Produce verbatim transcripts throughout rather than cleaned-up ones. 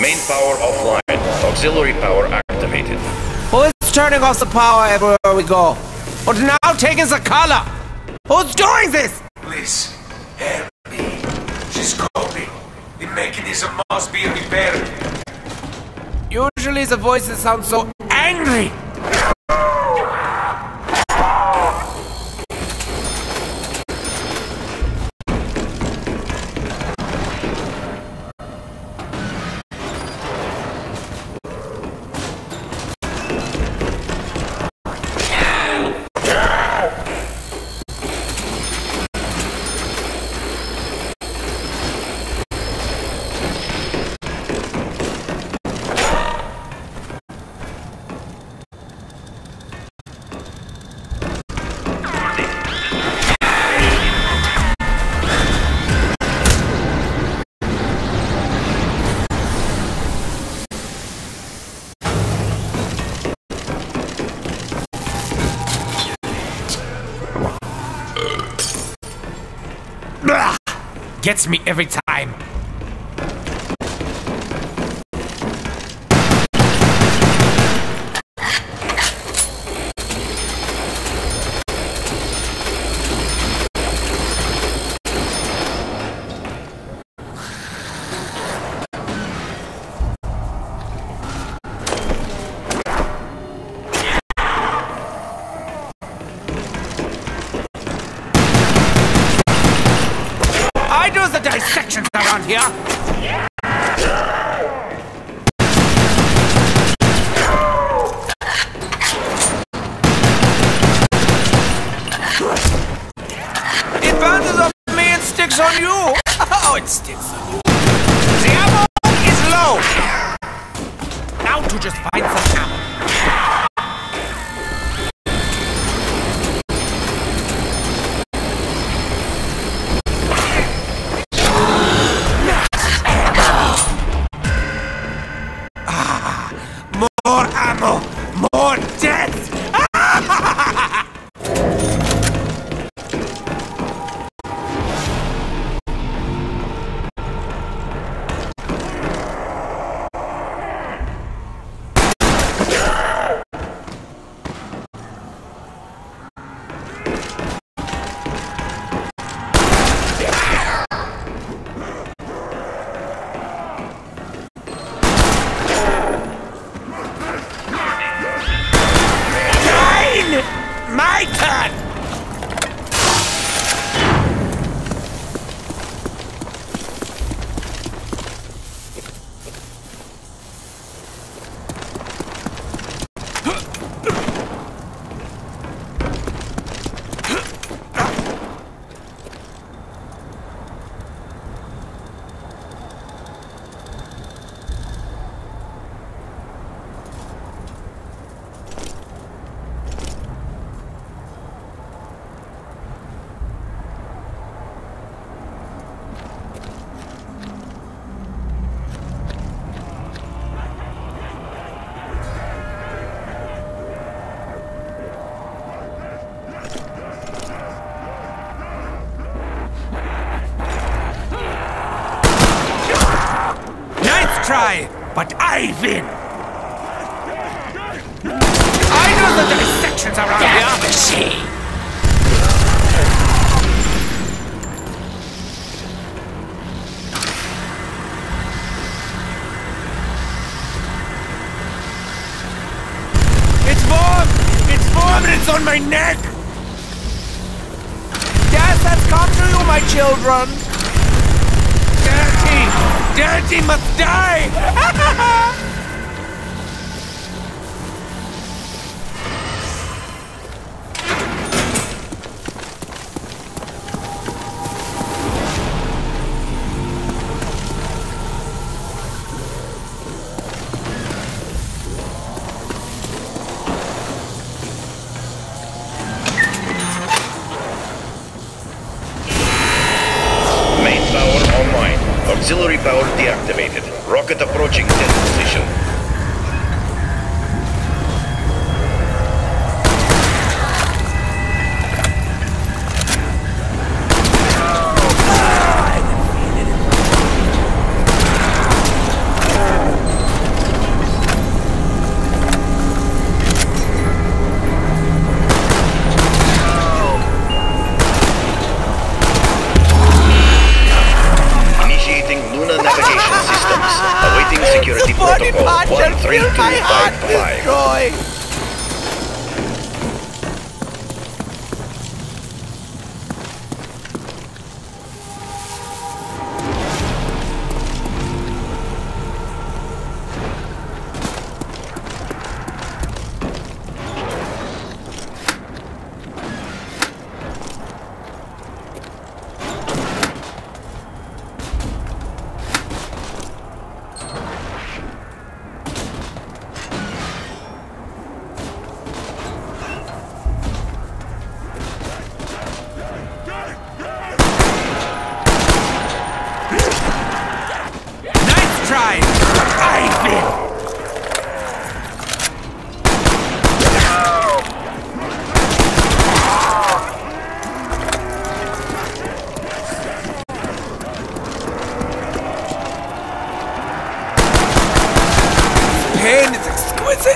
Main power offline. Auxiliary power activated. Who is turning off the power everywhere we go? But now taking the color! Who's doing this? Please, help me. She's coping. The mechanism must be repaired. Usually the voices sound so angry. Gets me every time. I do the dissections around here. It bounces off me and sticks on you. Oh, it sticks on you. The ammo is low. Now to just find some ammo. More ammo! More death! My turn! Try, but I win. I know the dissections around here. Machine. It's warm. It's warm and it's on my neck. Death has come to you, my children. Dirty! Dirty must die! Auxiliary power deactivated. Rocket approaching test position. Three, feel two, my heart five, five. destroyed. Try. I win. Pain is exquisite.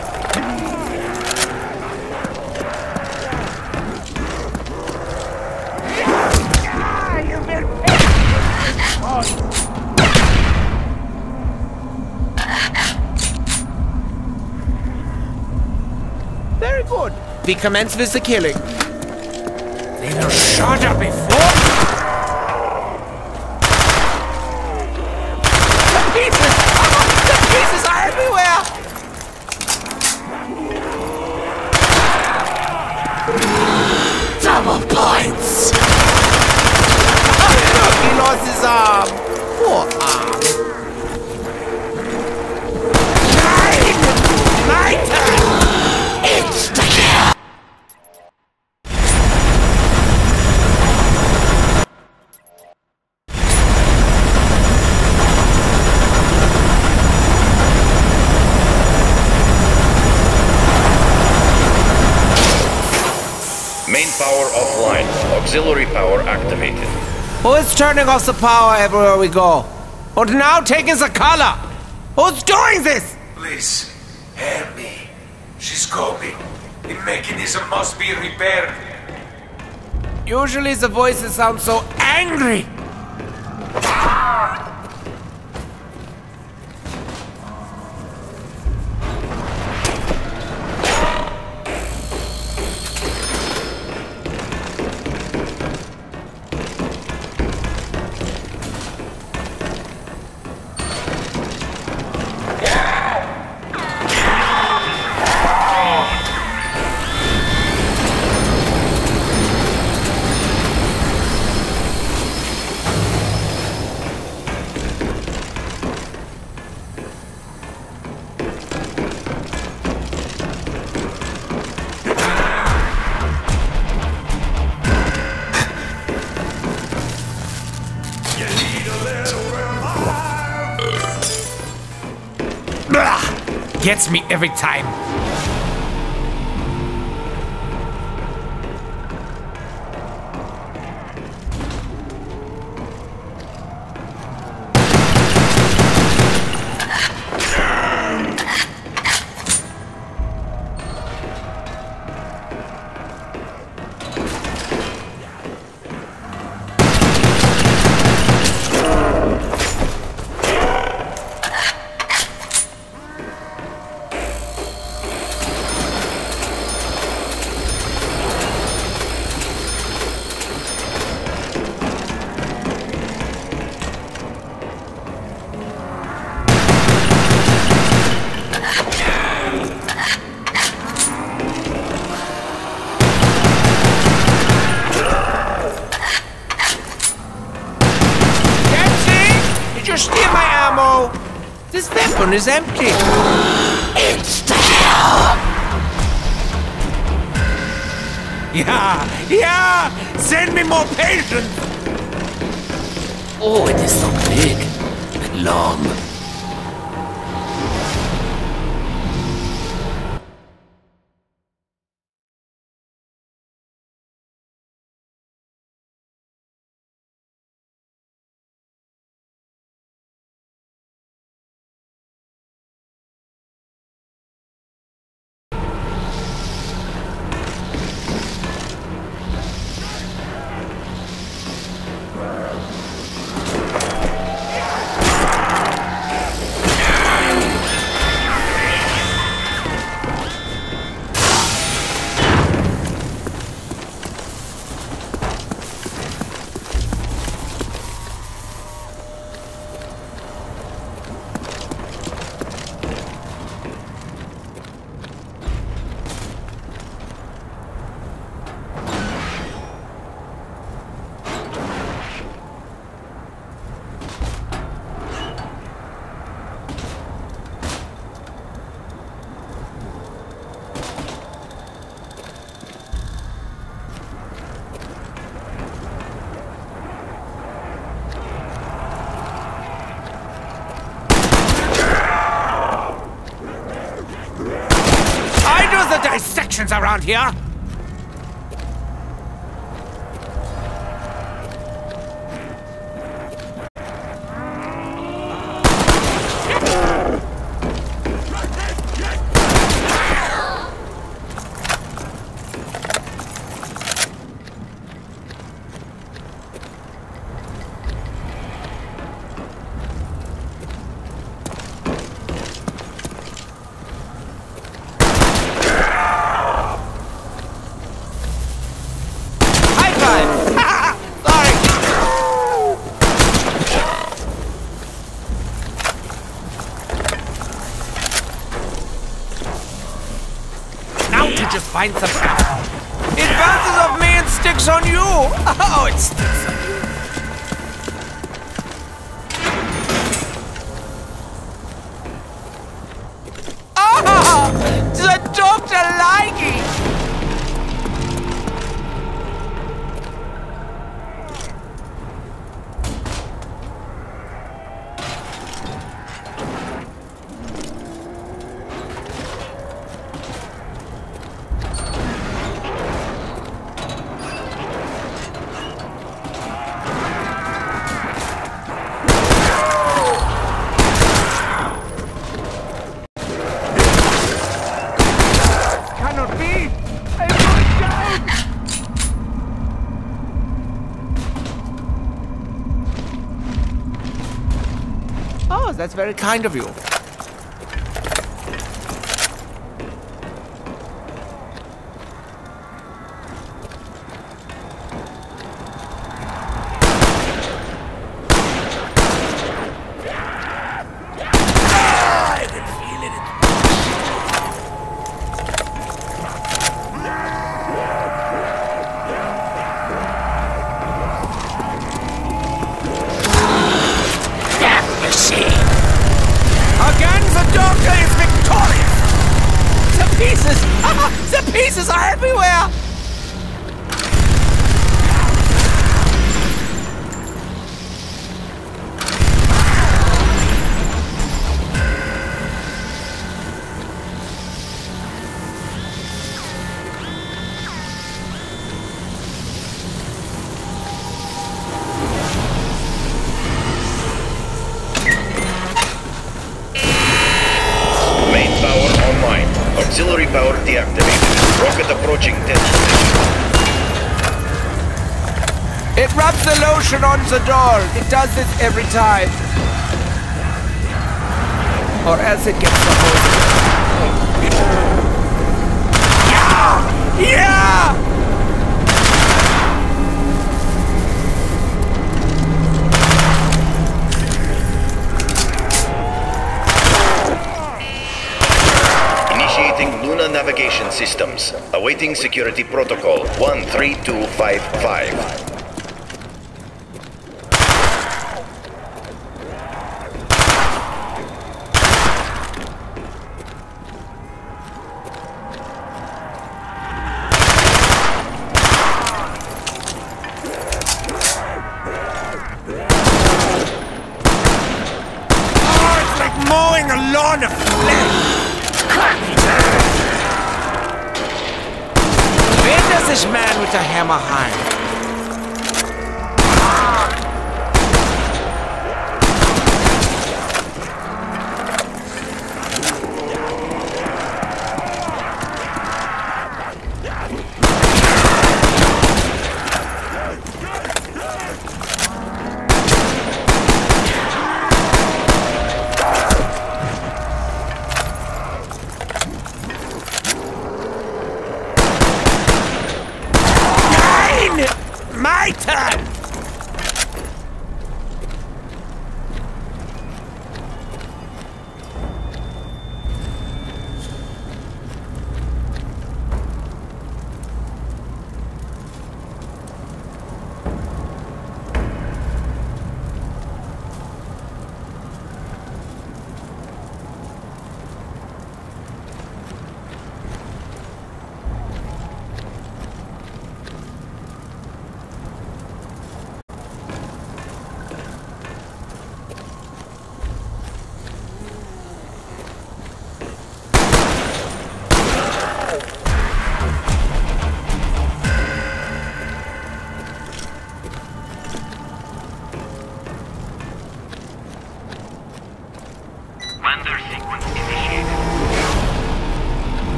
Very good. We commence with the killing. They were shot up before? The pieces! The pieces are everywhere! Double points! Look, he lost his arm. Poor arm. Nine! My turn! Insta-kill! Main power offline. Auxiliary power activated. Who is turning off the power everywhere we go? And now taking the color? Who's doing this? Please, help me. She's coming. The mechanism must be repaired. Usually the voices sound so angry. Gets me every time. Steal my ammo! This weapon is empty! Insta-kill! Yeah! Yeah! Send me more patience! Oh, it is so big and long. other dissections around here? Just find some ammo. It bounces off me and sticks on you. Oh, it sticks on you. Ah, the Doctor Likey. Oh, that's very kind of you. The pieces are everywhere! Main power online. Auxiliary power deactivated. Rocket approaching test position. It rubs the lotion on the door. It does this every time. Or else it gets the hose. Yeah! Yeah! Initiating Luna navigation systems. Awaiting security protocol one three two five five. Oh, it's like mowing a lawn of flesh. Where does this man with the hammer hide?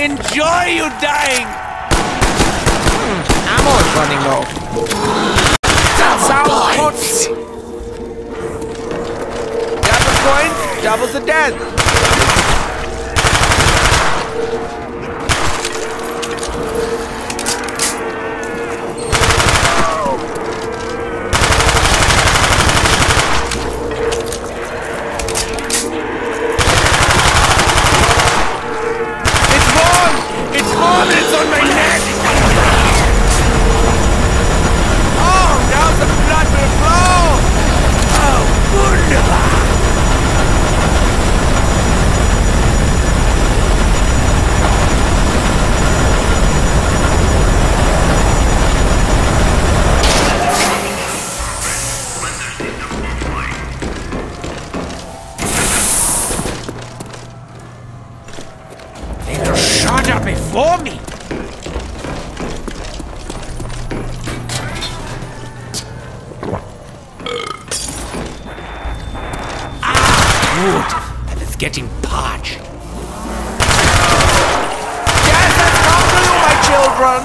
Enjoy you dying! Hmm, ammo is running low. That sounds good. Double coins, doubles the death. Before me! Ah, good. And it's getting parched. Yes, I've come to you, my children!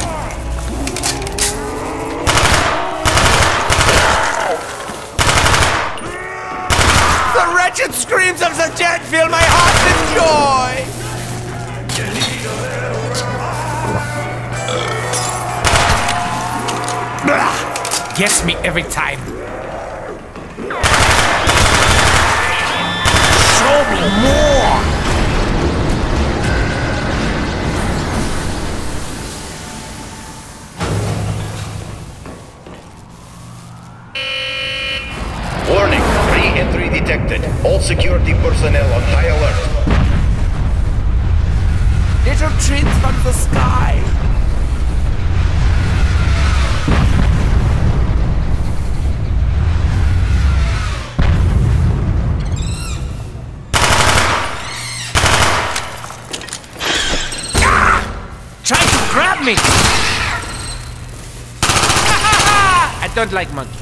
The wretched screams of the dead fill my heart with joy! Gets me every time. Show me more! Warning, re-entry detected. All security personnel on high alert. Little treats from the sky. Grab me! I don't like monkeys.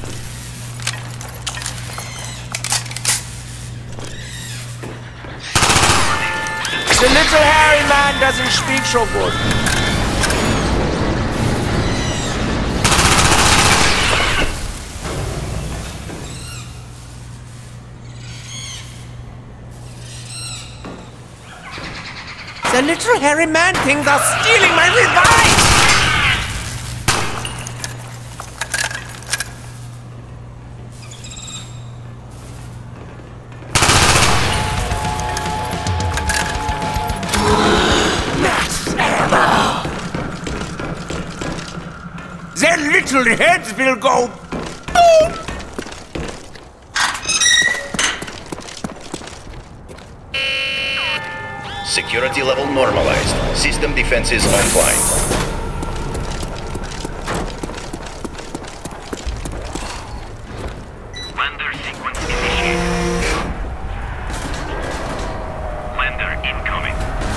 The little hairy man doesn't speak so good. The little hairy man things are stealing my revive! Max ammo! Their little heads will go boom! Security level normalized. System defenses offline. Lander sequence initiated. Lander incoming.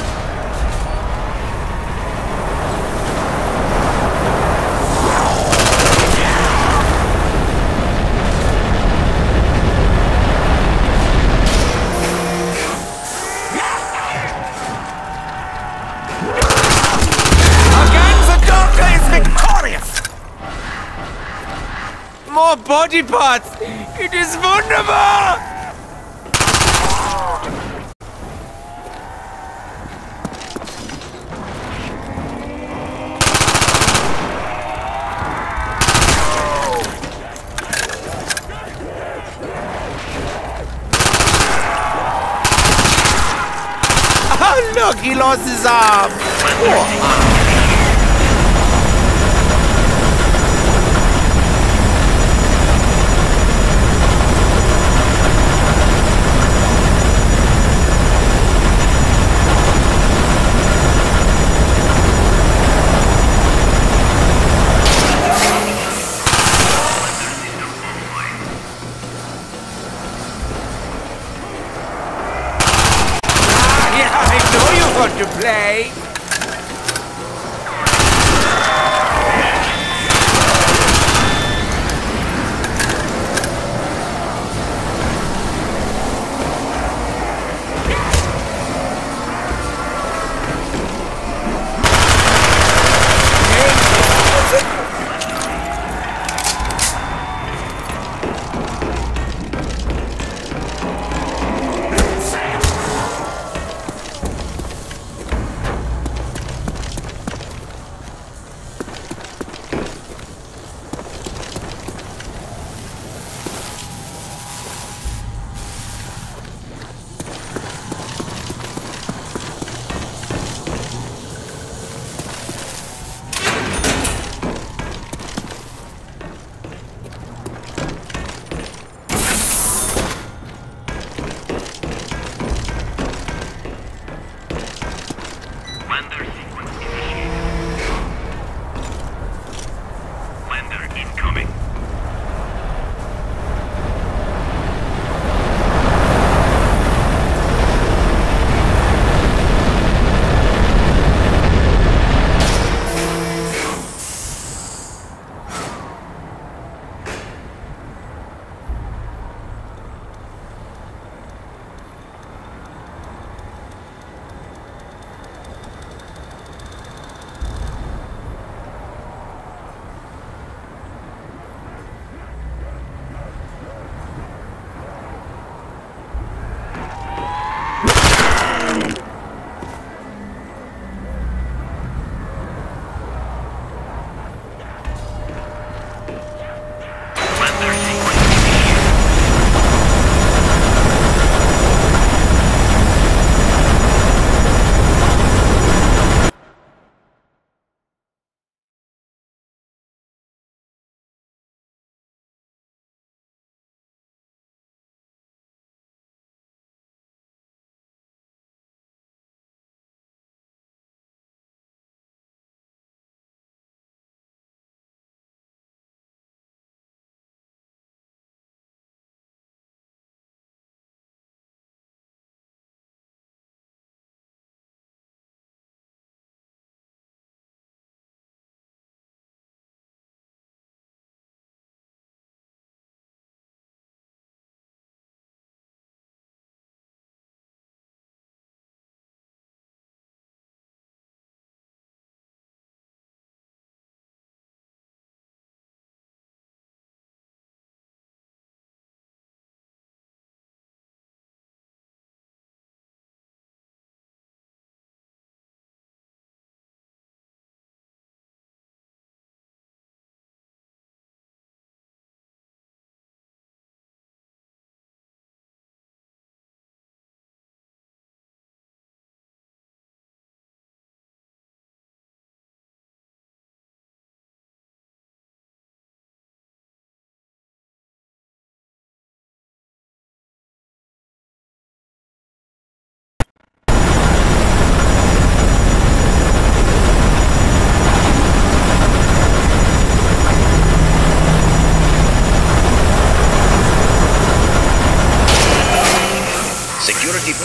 More body parts! It is wunderbar! Oh, look, he lost his arm! Oh. To play.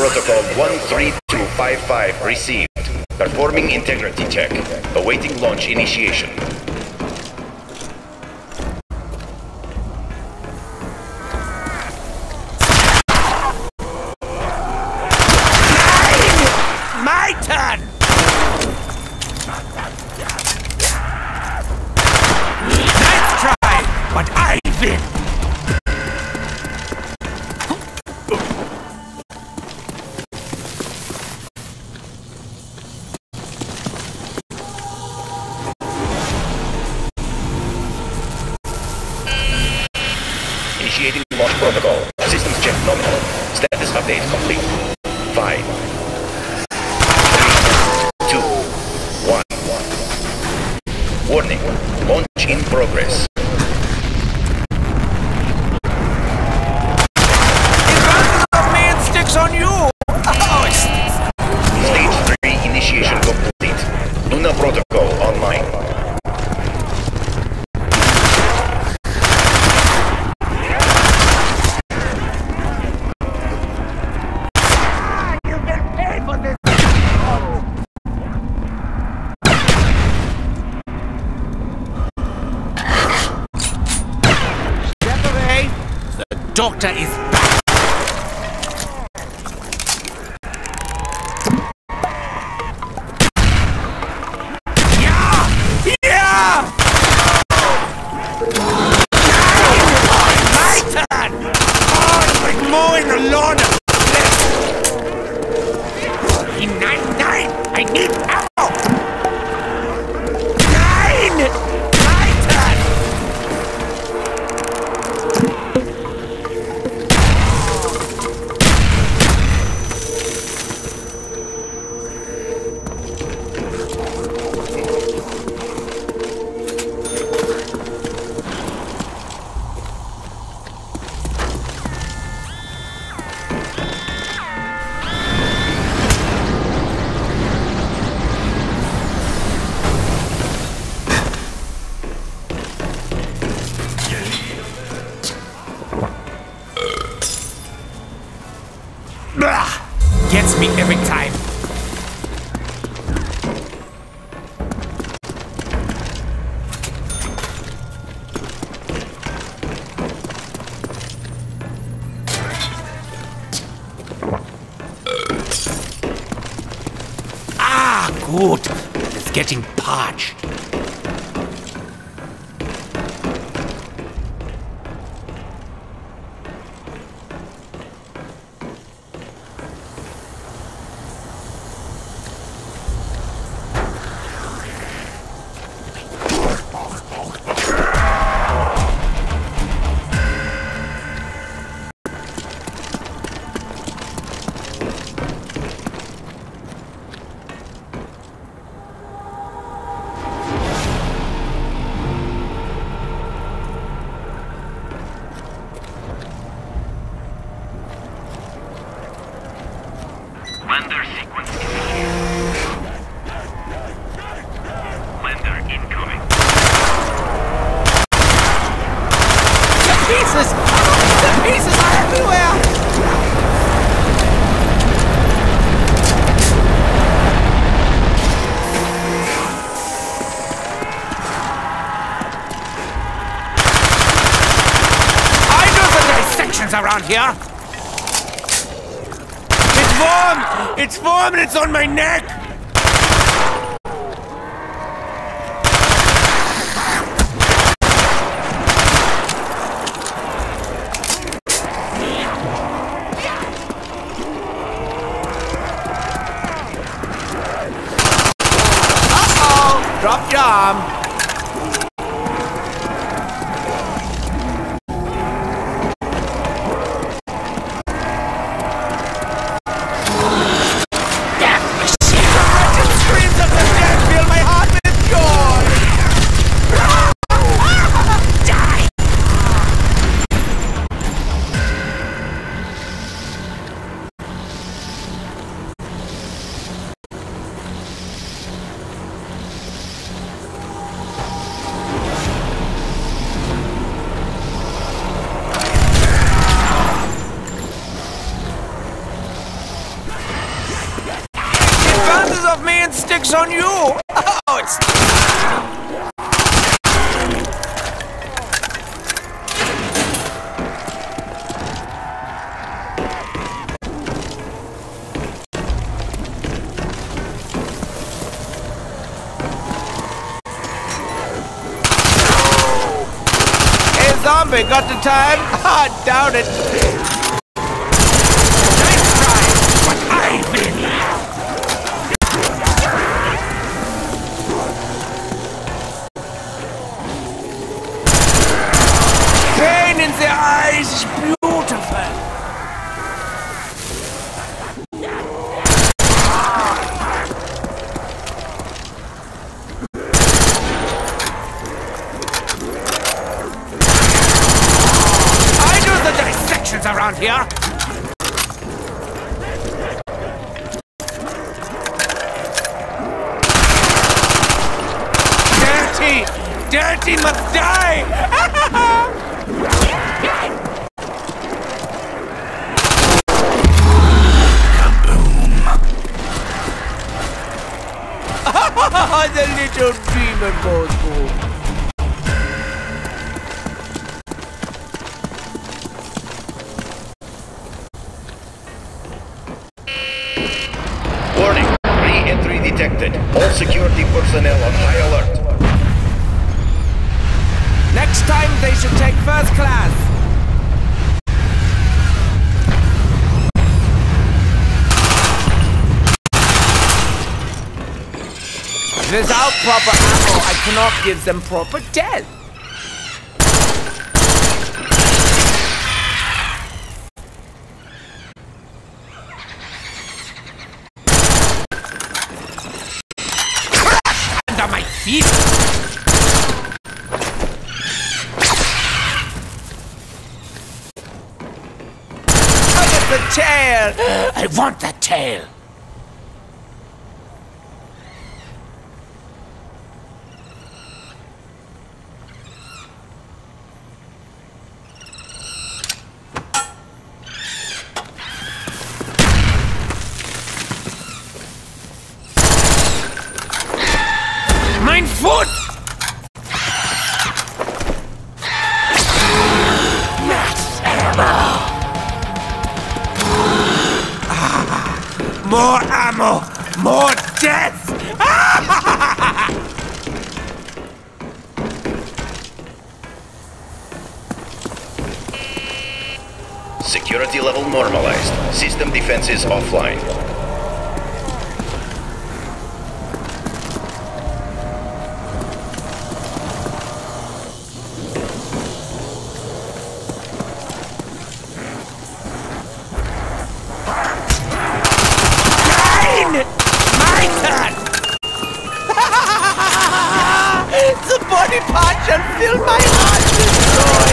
Protocol one three two five five received. Performing integrity check. Awaiting launch initiation. My turn! Nice try, but I win! Initiating launch protocol. Systems check nominal. Status update complete. Five. Two. One. Warning. Launch in progress. It bounces off me and sticks on you! Oh, it sticks. Stage three initiation complete. Luna protocol online. Doctor is back! Yeah! Yeah! My turn! Oh, it's like mowing the lawn! Nine, nine! I need ammo! Nine! My turn! Gets me every time. Ah, good. It's getting parched. Lander sequence initiated. Lander incoming. The pieces! The pieces are everywhere! I do the dissections around here! It's warm! It's warm and it's on my neck! Uh-oh! Drop your arm! sticks on you! Oh, it's... Hey, zombie, got the time? I doubt it. Nice try, but I've been... Pain in the eyes is beautiful. I do the dissections around here. Dirty! Dirty must die! The little demon goes home. Warning. Re-entry detected. All security personnel on high alert. Next time they should take first class. Without proper ammo, I cannot give them proper death. Under my feet. Look at the tail. I want that tail. Mein Foot! Max ammo! Ah, more ammo! More death! Security level normalized. System defenses offline. The body part shall fill my heart with joy!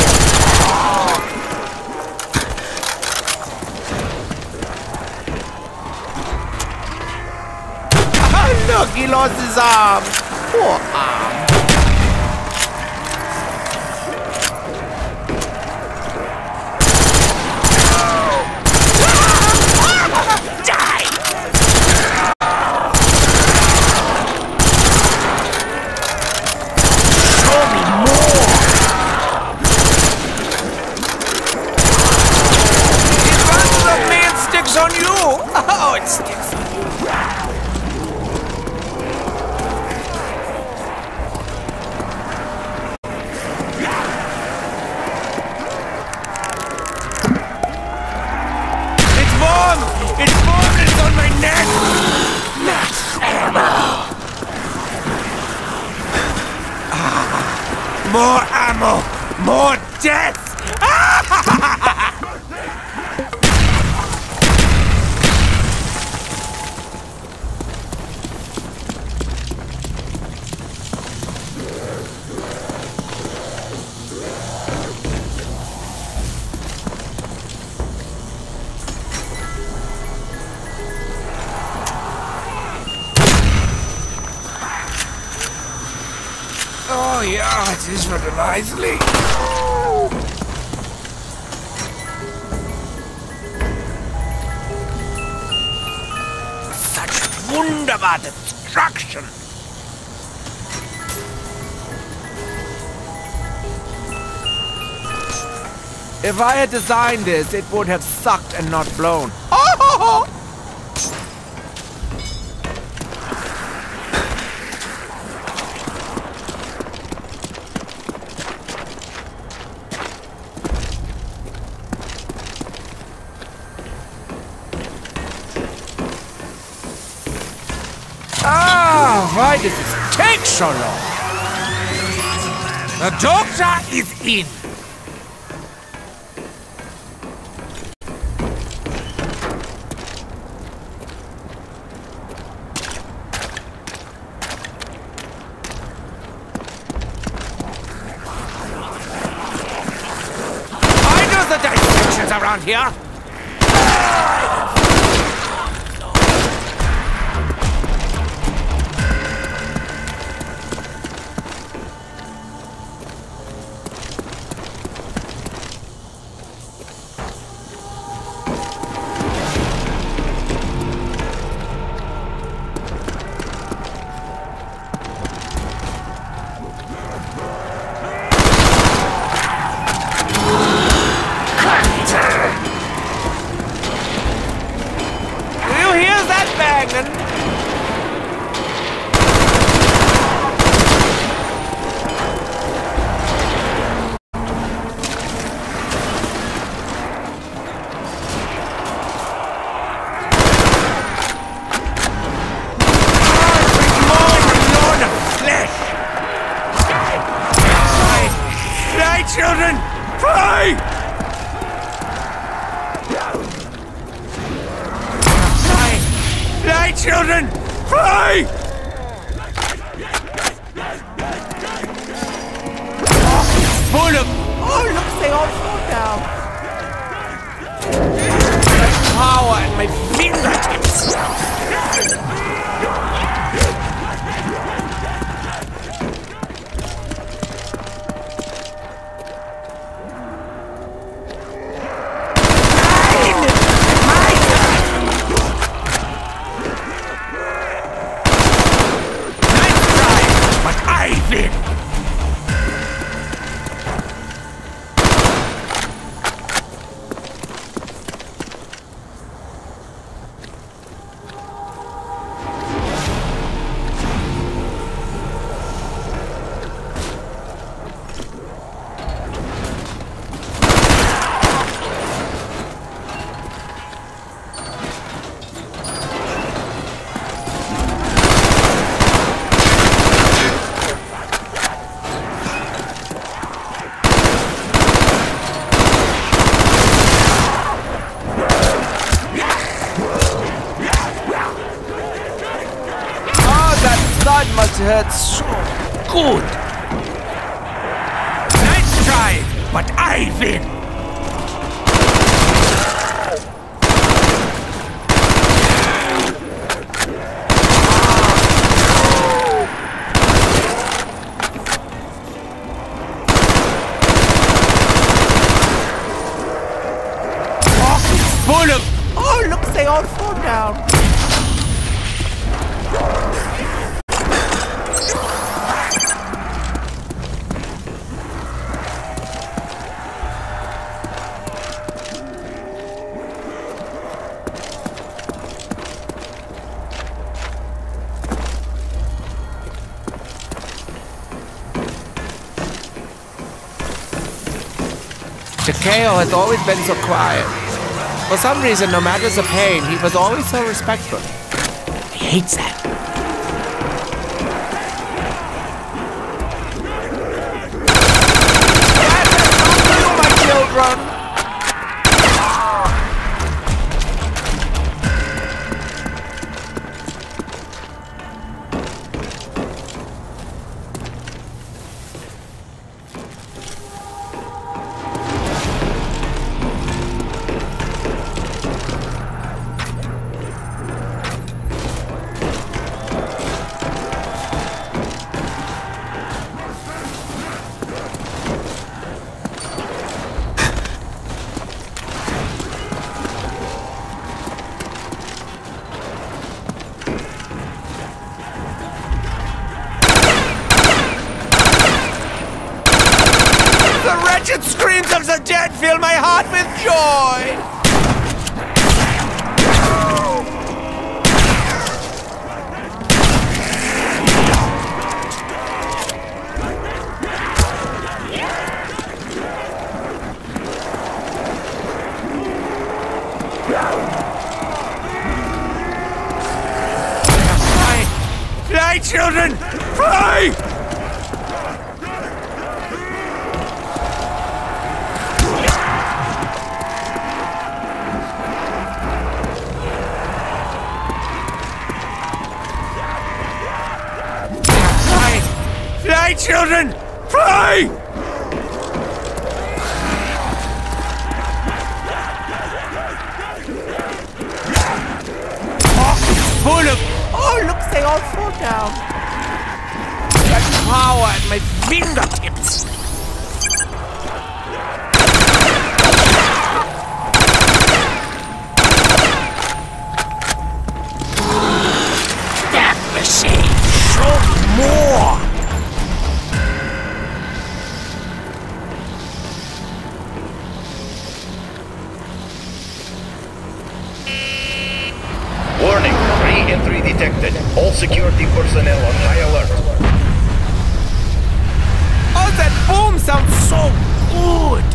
Oh, look, he lost his arm! Poor arm! On you! Oh, it sticks on you. It's warm! It's warm! It's on my neck! Max ammo! Ah, more ammo! More death! Oh yeah, it is very nicely. Such wunderbare destruction! If I had designed this, it would have sucked and not blown. Oh! Ah, why does this take so long? The doctor is in. I know the dissections around here. Children, pray! Fly! Fly, children, pray! Oh, full of... Oh, look, they all fall down. Power at my fingertips. That must hurt so good. Nice try, but I win. Oh, full of... Oh, look, they all fall down. Takeo has always been so quiet. For some reason, no matter the pain, he was always so respectful. He hates that. Yes, my children! fill my heart with joy! Fly, children! Fly! Fly! Fly, children! Fly! Oh, look! Oh, look, they all fall down. That power at my fingertips. That machine, show me more. Warning, re-entry detected. All security personnel on high alert. Oh, that boom sounds so good.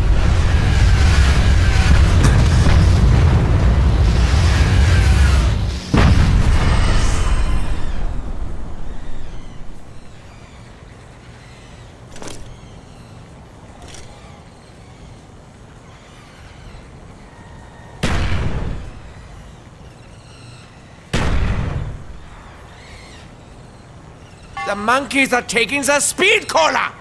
The monkeys are taking the speed cola!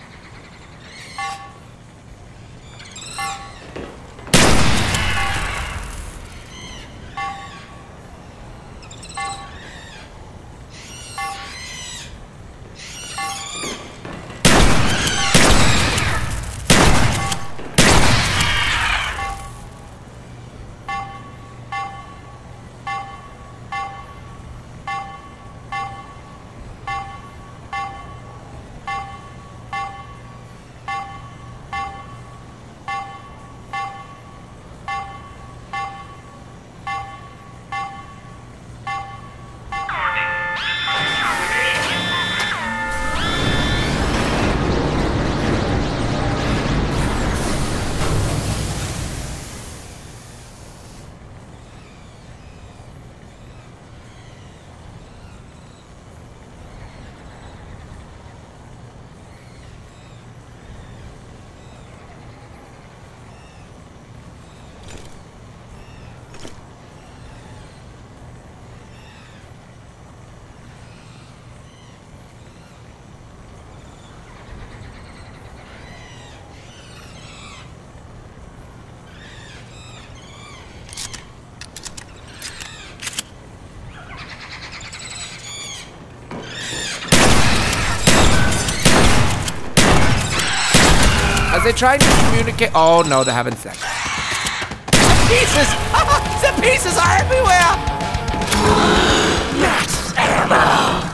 Are they trying to communicate? Oh no, they haven't sex. The pieces! The pieces are everywhere! Max ammo!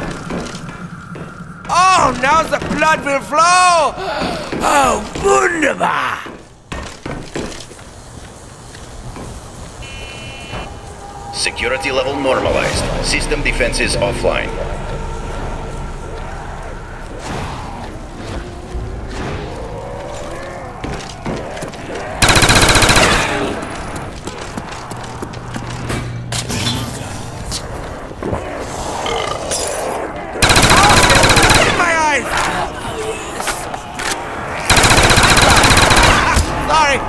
Oh, now the blood will flow! Oh, wunderbar! Security level normalized. System defenses offline. Sorry!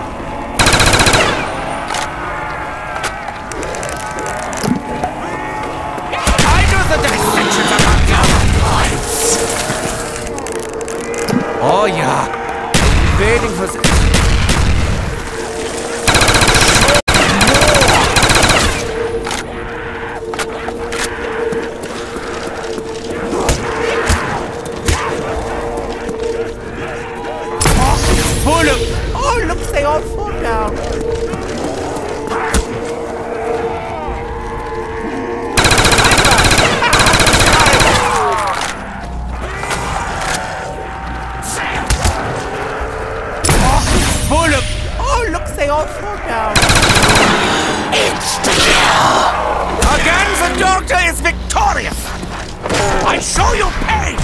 I know the dissections about your lives! Oh yeah. Waiting for this. Oh, look! Oh, look, they all fall down. Oh, is victorious! I show you pain!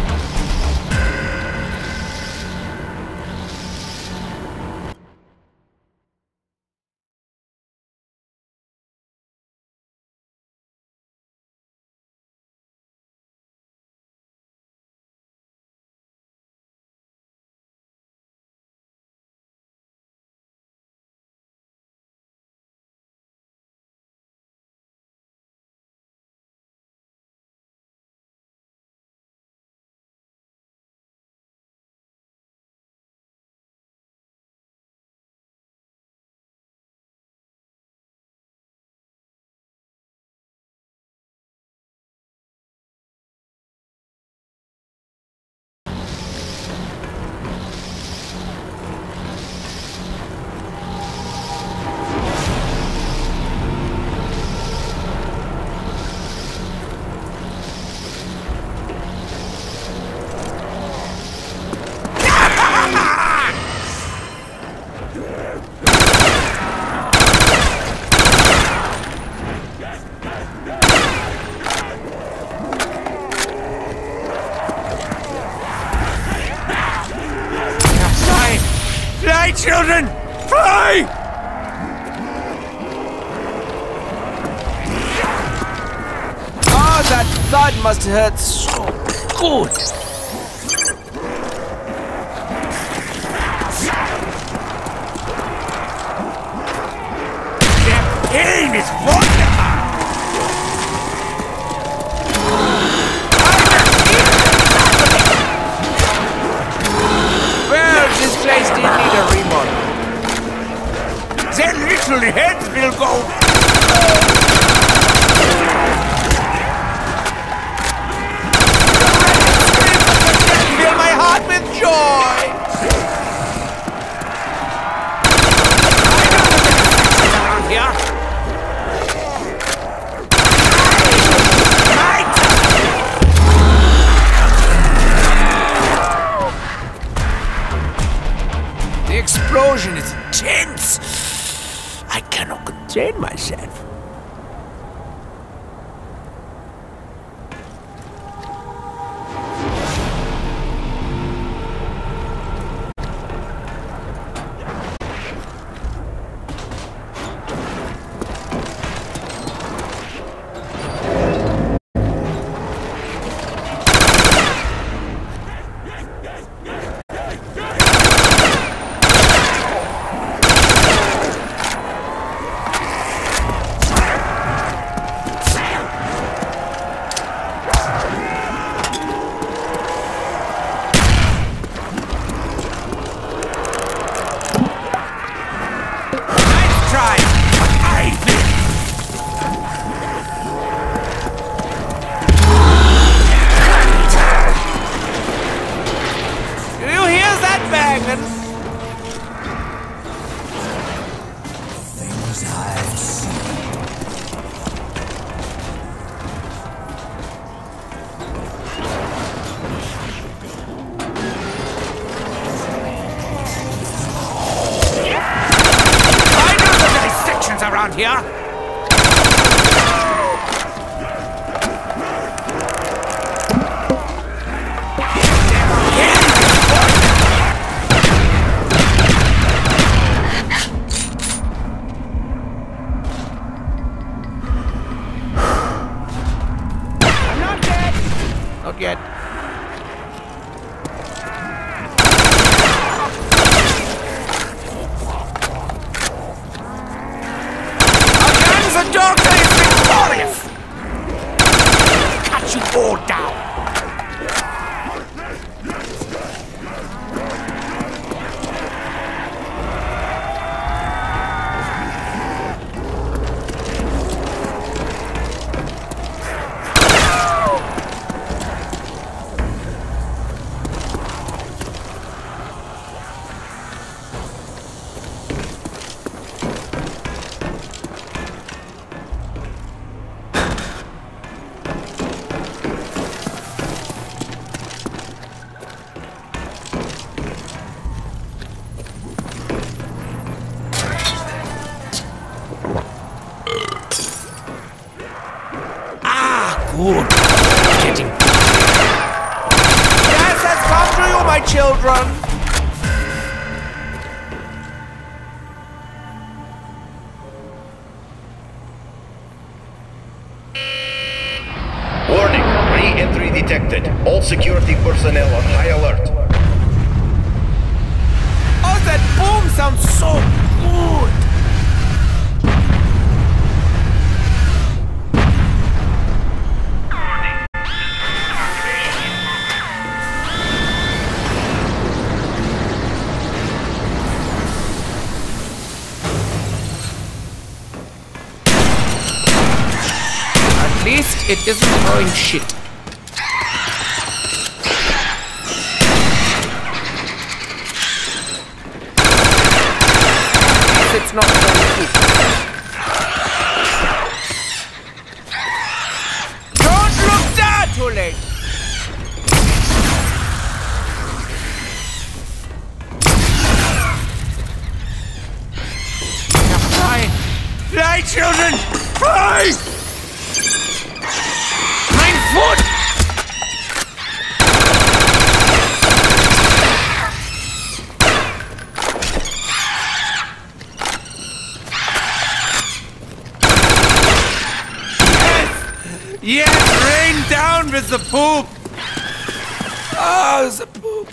Children, fly! Oh, that thud must hurt so good. Their pain is wonderful. Well, this place did need a remodel. Their little heads will go. Fill my heart with joy. Around here. The explosion is intense. I cannot contain myself. Around here. I'm not dead. Not yet. The doctor is victorious! Cut you all down! good. Getting Yes, has come to you, my children. Warning, re-entry detected. All security personnel on high alert. Oh, that boom sounds so good. At least it isn't throwing shit. It's not throwing shit. Don't look there too late. Now fly. Fly, children! Fly! Mein Foot! Yes, rain down with the poop! Oh, the poop!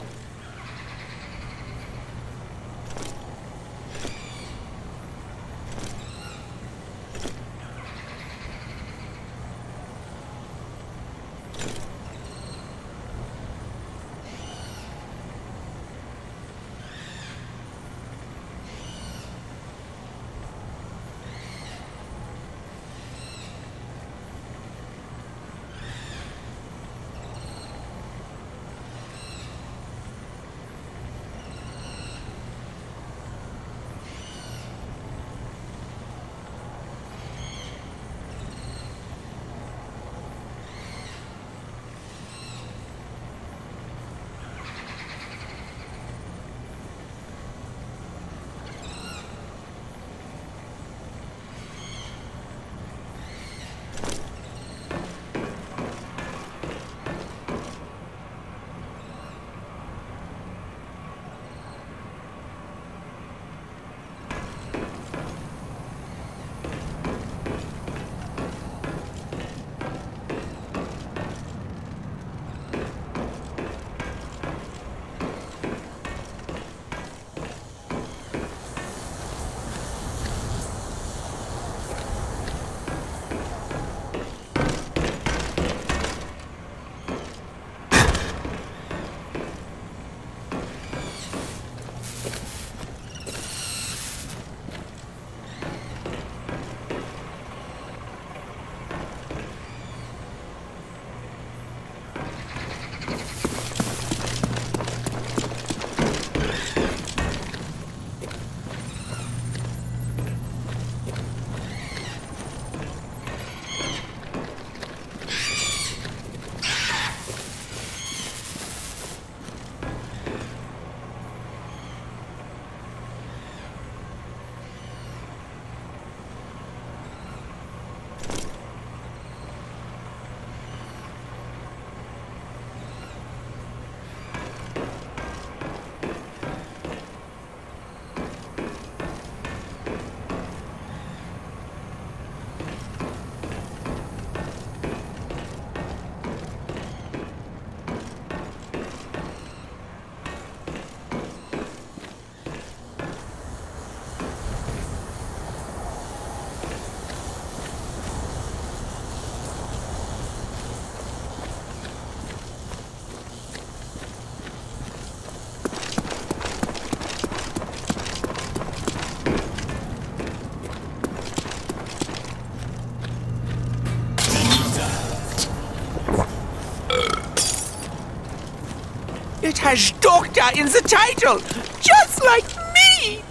It has doctor in the title, just like me!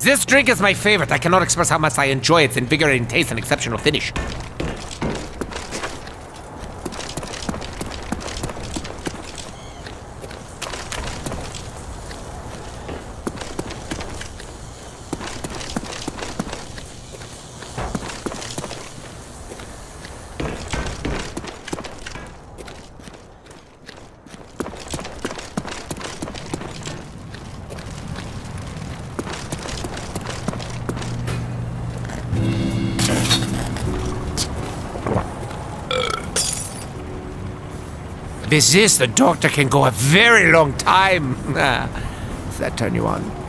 This drink is my favorite. I cannot express how much I enjoy its invigorating taste and exceptional finish. With this, the doctor can go a very long time. Does that turn you on?